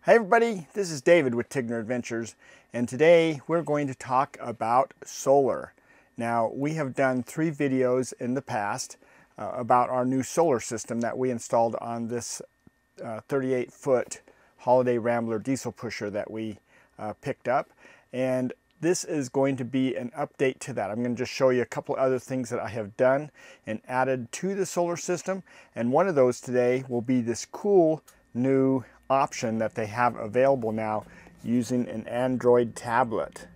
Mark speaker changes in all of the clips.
Speaker 1: Hi everybody, this is David with Tigner Adventures, and today we're going to talk about solar. Now, we have done 3 videos in the past about our new solar system that we installed on this 38-foot Holiday Rambler diesel pusher that we picked up, and this is going to be an update to that. I'm going to just show you a couple other things that I have done and added to the solar system, and one of those today will be this cool new option that they have available now using an Android tablet.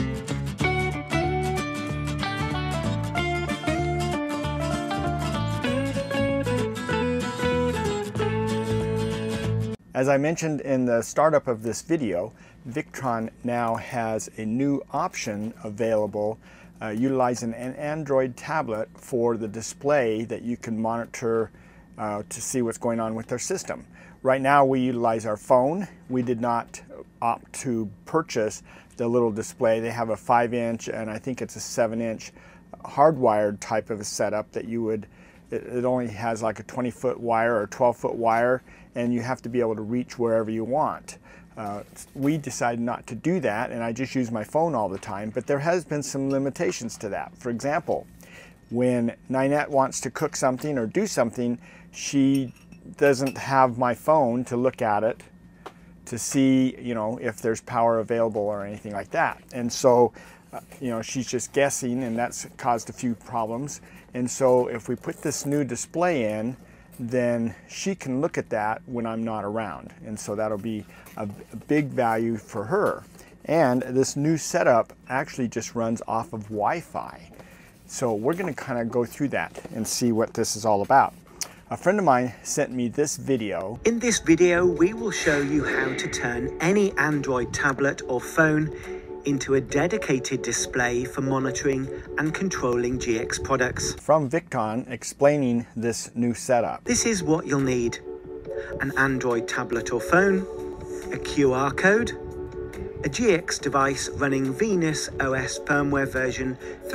Speaker 1: As I mentioned in the startup of this video, Victron now has a new option available utilizing an Android tablet for the display that you can monitor to see what's going on with their system. Right now we utilize our phone. We did not opt to purchase the little display. They have a 5-inch and I think it's a 7-inch hardwired type of a setup that you would, it only has like a 20-foot wire or 12-foot wire, and you have to be able to reach wherever you want. We decided not to do that, and I just use my phone all the time, but there has been some limitations to that. For example, when Ninette wants to cook something or do something, she doesn't have my phone to look at it to see, you know, if there's power available or anything like that. And so, you know, she's just guessing, and that's caused a few problems. And so if we put this new display in, then she can look at that when I'm not around. And so that'll be a big value for her. And this new setup actually just runs off of Wi-Fi. So we're going to kind of go through that and see what this is all about. A friend of mine sent me this video.
Speaker 2: In this video, we will show you how to turn any Android tablet or phone into a dedicated display for monitoring and controlling GX products.
Speaker 1: From Victron explaining this new setup.
Speaker 2: This is what you'll need: an Android tablet or phone, a QR code, a GX device running Venus OS firmware version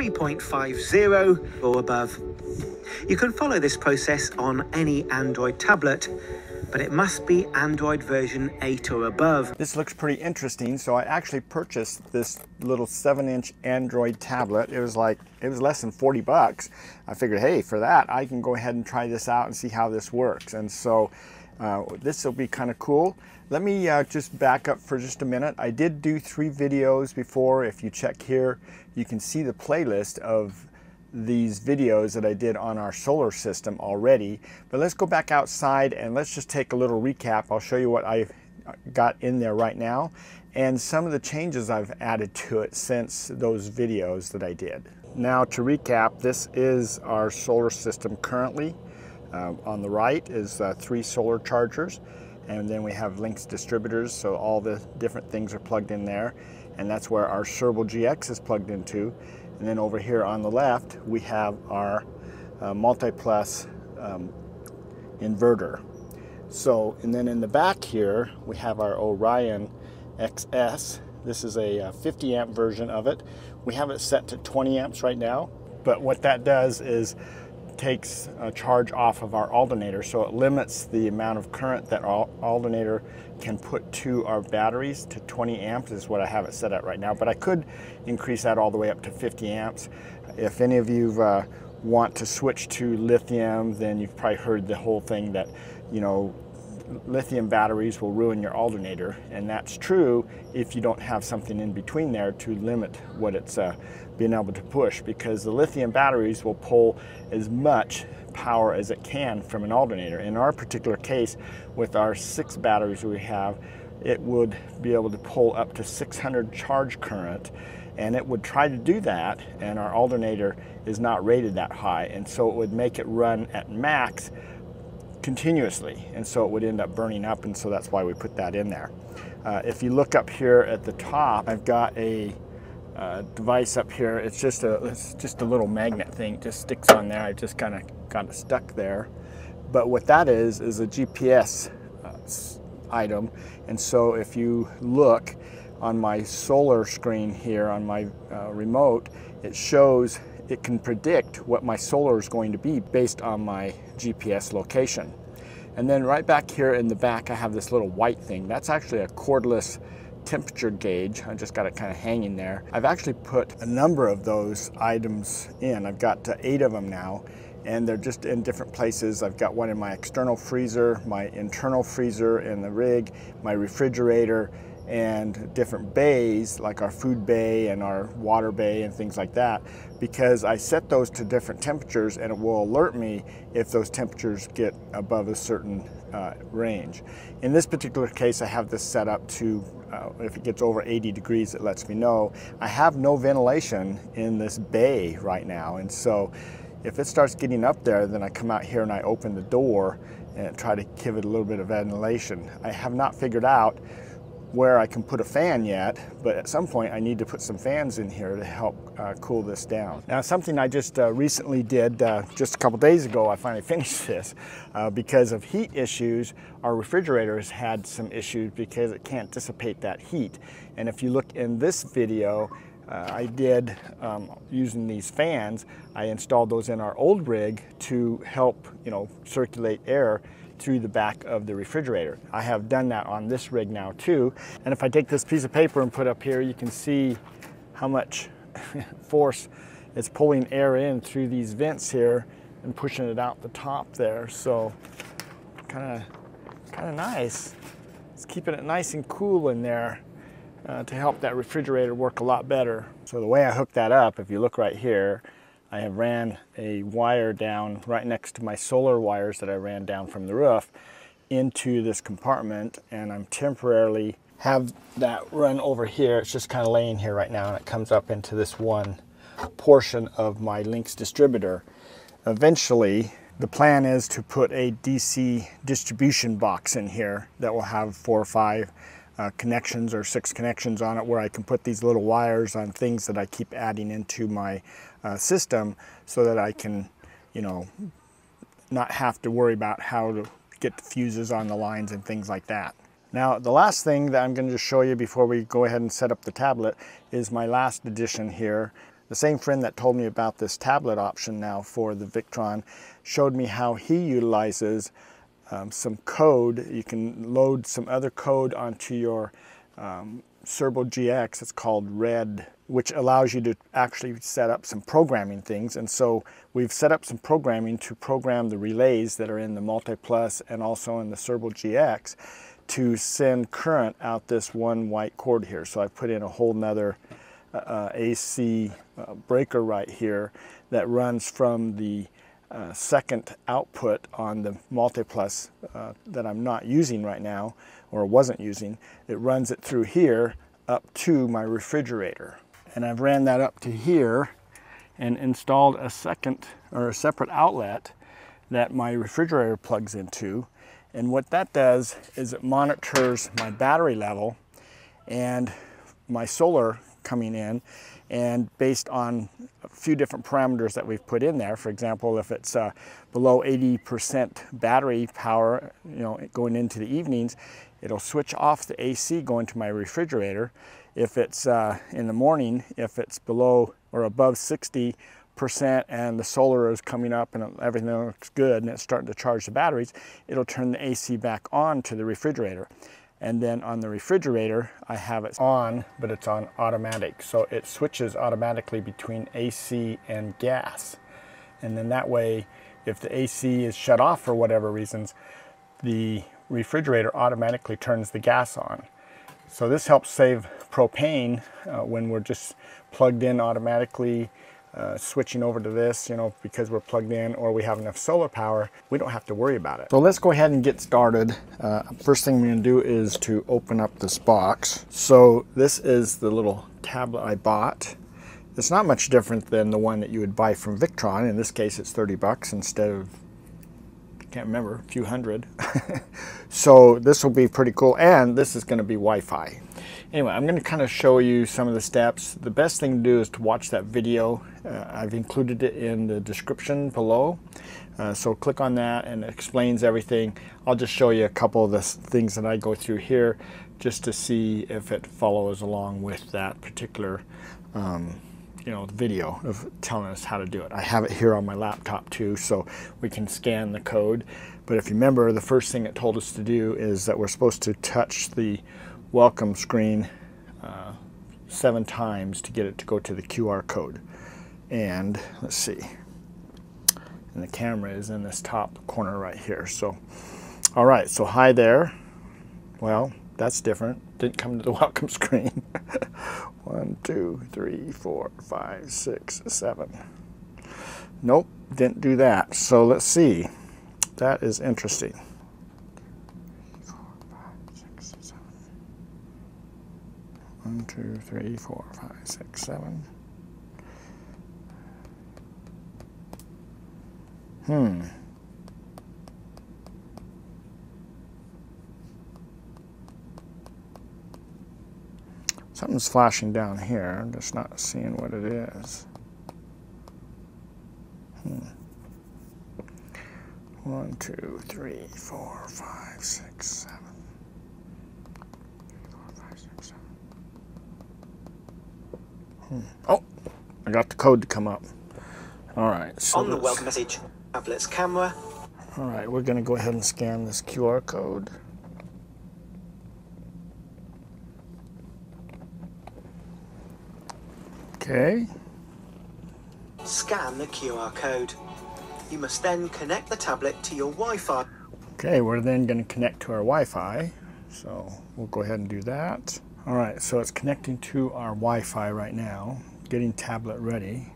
Speaker 2: 3.50 or above. You can follow this process on any Android tablet, but it must be Android version 8 or above.
Speaker 1: This looks pretty interesting, so I actually purchased this little 7-inch Android tablet. It was less than 40 bucks. I figured, hey, for that, I can go ahead and try this out and see how this works. And so this will be kind of cool. Let me just back up for just a minute. I did do 3 videos before. If you check here, you can see the playlist of these videos that I did on our solar system already. But let's go back outside and let's just take a little recap. I'll show you what I've got in there right now and some of the changes I've added to it since those videos that I did. Now, to recap, this is our solar system currently. On the right is 3 solar chargers, and then we have Lynx distributors, so all the different things are plugged in there, and that's where our Cerbo GX is plugged into. And then over here on the left, we have our Multiplus inverter. So, and then in the back here, we have our Orion XS. This is a 50 amp version of it. We have it set to 20 amps right now, but what that does is takes a charge off of our alternator, so it limits the amount of current that our alternator can put to our batteries to 20 amps is what I have it set at right now, but I could increase that all the way up to 50 amps. If any of you want to switch to lithium, then you've probably heard the whole thing that, you know, lithium batteries will ruin your alternator, and that's true if you don't have something in between there to limit what it's being able to push, because the lithium batteries will pull as much power as it can from an alternator. In our particular case, with our 6 batteries we have, it would be able to pull up to 600 charge current, and it would try to do that, and our alternator is not rated that high, and so it would make it run at max continuously, and so it would end up burning up, and so that's why we put that in there. If you look up here at the top, I've got a device up here. It's just a little magnet thing. It just sticks on there. I just kind of got it stuck there. But what that is a GPS item, and so if you look on my solar screen here on my remote, it shows, it can predict what my solar is going to be based on my GPS location. And then right back here in the back, I have this little white thing. That's actually a cordless temperature gauge. I just got it kind of hanging there. I've actually put a number of those items in. I've got 8 of them now, and they're just in different places. I've got one in my external freezer, my internal freezer in the rig, my refrigerator, and different bays like our food bay and our water bay and things like that, because I set those to different temperatures and it will alert me if those temperatures get above a certain range. In this particular case, I have this set up to if it gets over 80 degrees, it lets me know. I have no ventilation in this bay right now, and so if it starts getting up there, then I come out here and I open the door and try to give it a little bit of ventilation. I have not figured out where I can put a fan yet, but at some point I need to put some fans in here to help cool this down. Now, something I just recently did, just a couple days ago, I finally finished this. Because of heat issues, our refrigerator has had some issues because it can't dissipate that heat. And if you look in this video, I did, using these fans, I installed those in our old rig to help, circulate air through the back of the refrigerator. I have done that on this rig now too. And if I take this piece of paper and put up here, you can see how much force it's pulling air in through these vents here and pushing it out the top there. So kind of nice. It's keeping it nice and cool in there to help that refrigerator work a lot better. So the way I hook that up, if you look right here, I have ran a wire down right next to my solar wires that I ran down from the roof into this compartment, and I'm temporarily have that run over here. It's just kind of laying here right now, and it comes up into this one portion of my Lynx distributor. Eventually, the plan is to put a DC distribution box in here that will have 4 or 5 connections or 6 connections on it, where I can put these little wires on things that I keep adding into my system, so that I can, not have to worry about how to get the fuses on the lines and things like that. Now, the last thing that I'm going to show you before we go ahead and set up the tablet is my last addition here. The same friend that told me about this tablet option now for the Victron showed me how he utilizes some code. You can load some other code onto your Cerbo GX. It's called Red, which allows you to actually set up some programming things. And so we've set up some programming to program the relays that are in the Multiplus and also in the Cerbo GX to send current out this one white cord here. So I put in a whole nother AC breaker right here that runs from the second output on the Multiplus that I'm not using right now, or wasn't using. It runs it through here up to my refrigerator. And I've ran that up to here and installed a separate outlet that my refrigerator plugs into. And what that does is it monitors my battery level and my solar coming in, and based on a few different parameters that we've put in there. For example, if it's below 80% battery power, going into the evenings, it'll switch off the AC going to my refrigerator. If it's in the morning, if it's below or above 60% and the solar is coming up and everything looks good and it's starting to charge the batteries, it'll turn the AC back on to the refrigerator. And then on the refrigerator, I have it on, but it's on automatic. So it switches automatically between AC and gas. And then that way, if the AC is shut off for whatever reasons, the refrigerator automatically turns the gas on. So this helps save propane when we're just plugged in automatically, switching over to this, because we're plugged in or we have enough solar power, we don't have to worry about it. So let's go ahead and get started. First thing we're going to do is to open up this box. So this is the little tablet I bought. It's not much different than the one that you would buy from Victron. In this case, it's 30 bucks instead of, I can't remember, a few hundred. So this will be pretty cool, and this is going to be Wi-Fi. Anyway, I'm going to kind of show you some of the steps. The best thing to do is to watch that video. I've included it in the description below. So click on that and it explains everything. I'll just show you a couple of the things that I go through here just to see if it follows along with that particular you know, the video of telling us how to do it. I have it here on my laptop too, so we can scan the code. But if you remember, the first thing it told us to do is that we're supposed to touch the welcome screen 7 times to get it to go to the QR code. And let's see, and the camera is in this top corner right here. So, all right, so hi there. Well, that's different. Didn't come to the welcome screen. 1, 2, 3, 4, 5, 6, 7. Nope, didn't do that. So let's see. That is interesting. 4, 5, 6, 7. 1, 2, 3, 4, 5, 6, 7. Something's flashing down here. I'm just not seeing what it is. 1, 2, 3, 4, 5, 6, 7. 4, 5, 6, 7. Oh, I got the code to come up. All right. So
Speaker 2: on the welcome message, tablet's camera.
Speaker 1: All right, we're going to go ahead and scan this QR code. Okay.
Speaker 2: Scan the QR code. You must then connect the tablet to your Wi-Fi.
Speaker 1: Okay, we're then going to connect to our Wi-Fi. So we'll go ahead and do that. All right, so it's connecting to our Wi-Fi right now, getting tablet ready.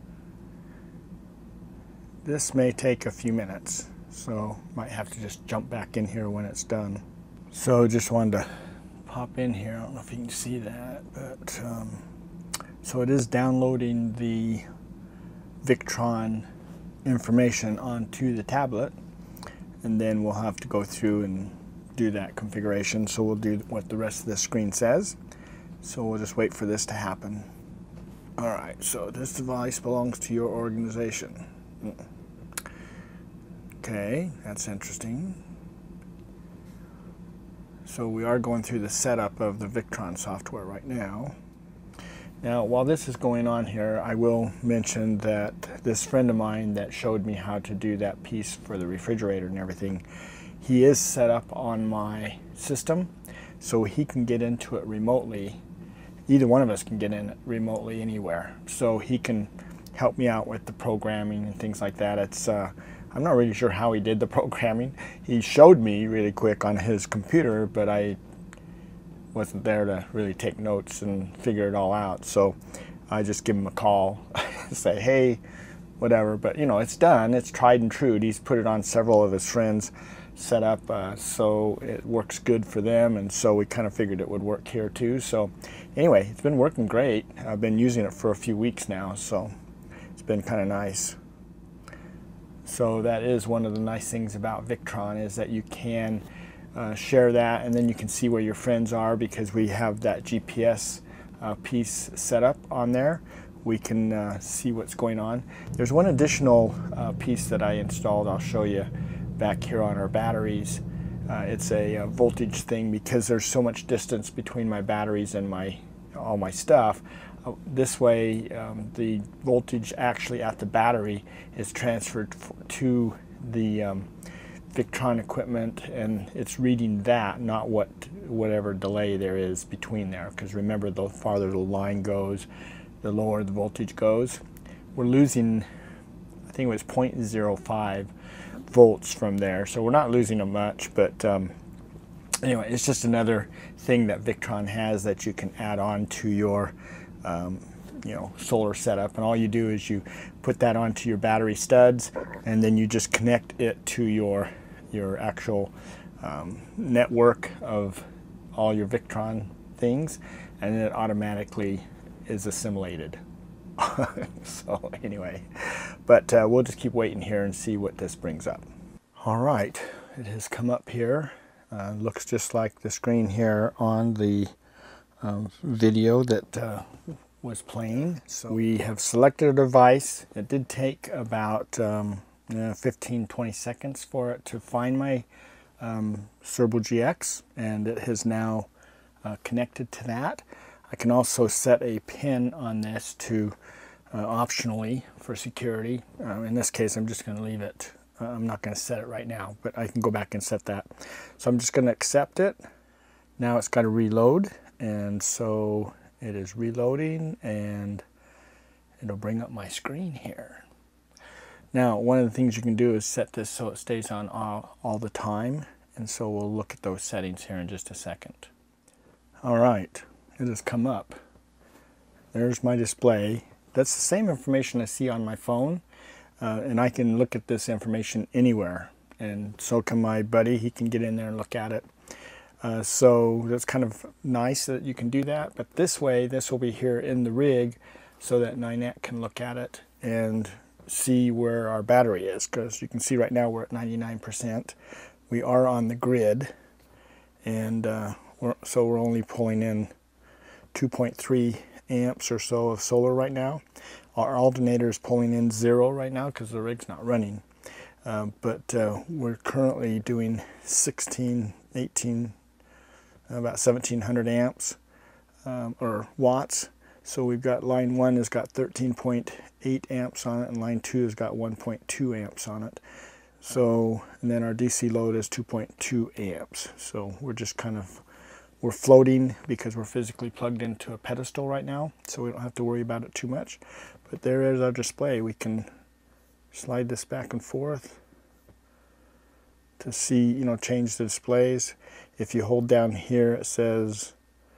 Speaker 1: This may take a few minutes, so might have to just jump back in here when it's done. So just wanted to pop in here. I don't know if you can see that, but so it is downloading the Victron information onto the tablet, and then we'll have to go through and do that configuration. So we'll do what the rest of the screen says. So we'll just wait for this to happen. All right, so this device belongs to your organization. Okay, that's interesting. So we are going through the setup of the Victron software right now. Now, while this is going on here, I will mention that this friend of mine that showed me how to do that piece for the refrigerator and everything, he is set up on my system, so he can get into it remotely. Either one of us can get in it remotely anywhere. So he can help me out with the programming and things like that. It's I'm not really sure how he did the programming. He showed me really quick on his computer, but I wasn't there to really take notes and figure it all out. So I just give him a call, say, hey, whatever. But you know, it's done. It's tried and true. He's put it on several of his friends' set up, so it works good for them. And so we kind of figured it would work here too. So anyway, it's been working great. I've been using it for a few weeks now, so it's been kind of nice. So that is one of the nice things about Victron, is that you can share that, and then you can see where your friends are, because we have that GPS piece set up on there. We can see what's going on. There's one additional piece that I installed. I'll show you back here on our batteries. It's a voltage thing, because there's so much distance between my batteries and all my stuff. This way, the voltage actually at the battery is transferred to the Victron equipment, and it's reading that, not whatever delay there is between there. Because remember, the farther the line goes, the lower the voltage goes. We're losing, I think it was 0.05 volts from there, so we're not losing them much. But anyway, it's just another thing that Victron has that you can add on to your you know, solar setup. And all you do is you put that onto your battery studs, and then you just connect it to your actual network of all your Victron things, and then it automatically is assimilated. So anyway, but we'll just keep waiting here and see what this brings up. All right, it has come up here. Looks just like the screen here on the video that was playing. So we have selected a device. It did take about 15-20 seconds for it to find my Cerbo GX, and it has now connected to that. I can also set a pin on this to optionally for security. In this case, I'm just going to leave it. I'm not going to set it right now, but I can go back and set that. So I'm just going to accept it. Now it's got to reload, and so it is reloading, and it'll bring up my screen here. Now, one of the things you can do is set this so it stays on all the time, and so we'll look at those settings here in just a second. All right, it has come up. There's my display. That's the same information I see on my phone, and I can look at this information anywhere, and so can my buddy. He can get in there and look at it. So that's kind of nice that you can do that, but this way, this will be here in the rig so that Ninette can look at it and see where our battery is, because you can see right now we're at 99%. We are on the grid, and so we're only pulling in 2.3 amps or so of solar right now. Our alternator is pulling in 0 right now because the rig's not running, but we're currently doing 16, 18, about 1700 amps or watts. So we've got line 1 has got 13.8 amps on it, and line 2 has got 1.2 amps on it. So, and then our DC load is 2.2 amps. So we're just kind of, we're floating because we're physically plugged into a pedestal right now, so we don't have to worry about it too much. But there is our display. We can slide this back and forth to see, you know, change the displays. If you hold down here, it says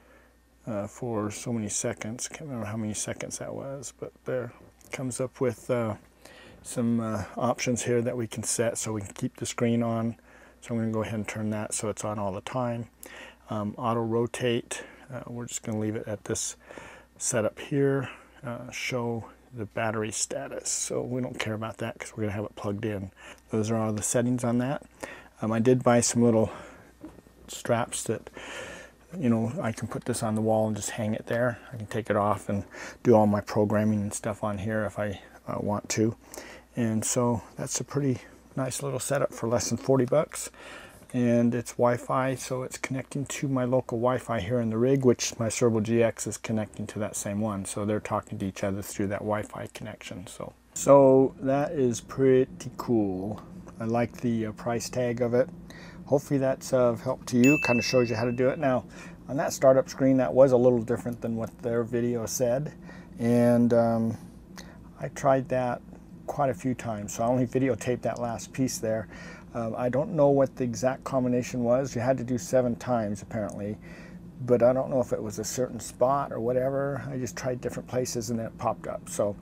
Speaker 1: for so many seconds. Can't remember how many seconds that was, but there comes up with some options here that we can set so we can keep the screen on. So I'm going to go ahead and turn that so it's on all the time. Auto rotate, we're just going to leave it at this setup here. Show the battery status, so we don't care about that because we're going to have it plugged in. Those are all the settings on that. I did buy some little straps that, you know, I can put this on the wall and just hang it there. I can take it off and do all my programming and stuff on here if I want to. And so that's a pretty nice little setup for less than 40 bucks. And it's Wi-Fi, so it's connecting to my local Wi-Fi here in the rig, which my Cerbo GX is connecting to that same one. So they're talking to each other through that Wi-Fi connection. So that is pretty cool. I like the price tag of it. Hopefully that's of help to you. Kind of shows you how to do it. Now, on that startup screen, that was a little different than what their video said. And I tried that quite a few times, so I only videotaped that last piece there. I don't know what the exact combination was. You had to do 7 times apparently, but I don't know if it was a certain spot or whatever. I just tried different places and then it popped up. So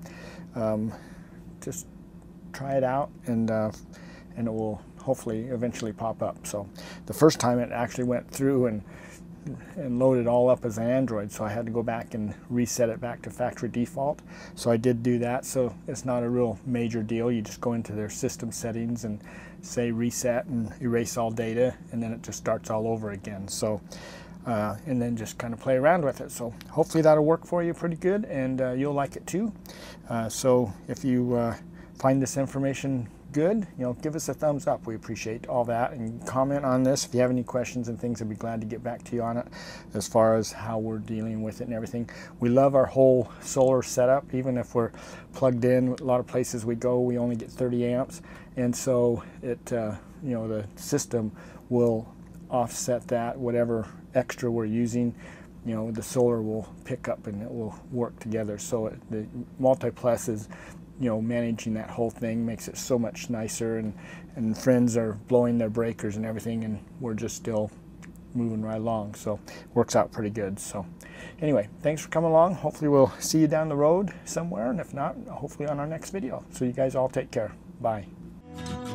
Speaker 1: just try it out, and it will hopefully eventually pop up. So the first time it actually went through and loaded all up as an Android, so I had to go back and reset it back to factory default. So I did do that, so it's not a real major deal. You just go into their system settings and say reset and erase all data, and then it just starts all over again. So and then just kind of play around with it. So hopefully that'll work for you pretty good, and you'll like it too. So if you find this information good, you know, give us a thumbs up. We appreciate all that, and comment on this if you have any questions and things. I'd be glad to get back to you on it as far as how we're dealing with it and everything. We love our whole solar setup. Even if we're plugged in, a lot of places we go, we only get 30 amps, and so it you know, the system will offset that. Whatever extra we're using, you know, the solar will pick up and it will work together. So the Multiplus is, you know, managing that whole thing, makes it so much nicer, and friends are blowing their breakers and everything, and we're just still moving right along. So works out pretty good. So anyway, thanks for coming along. Hopefully we'll see you down the road somewhere, and if not, hopefully on our next video. So you guys all take care. Bye.